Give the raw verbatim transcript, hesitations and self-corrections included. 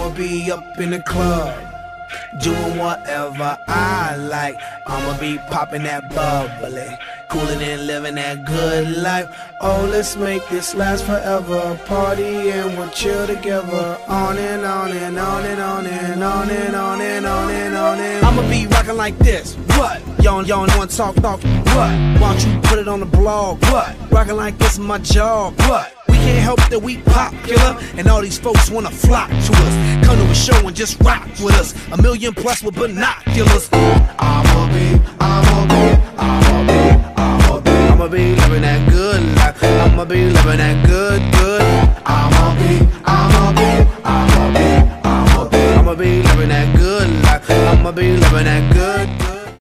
I'ma be up in the club, doing whatever I like. I'ma be popping that bubbly, cooling and living that good life. Oh, let's make this last forever. Party and we'll chill together. On and on and on and on and on and on and on and on and I'ma be rocking like this. What? Y'all, y'all want to talk, talk? What? Why don't you put it on the blog? What? Rocking like this is my job. What? We can't help that we popular, and all these folks wanna flock to us. Come to a show and just rock with us. A million plus with binoculars. I'ma be, I'ma be, I'ma be, I'ma be, I'ma be living that good life. I'ma be living that good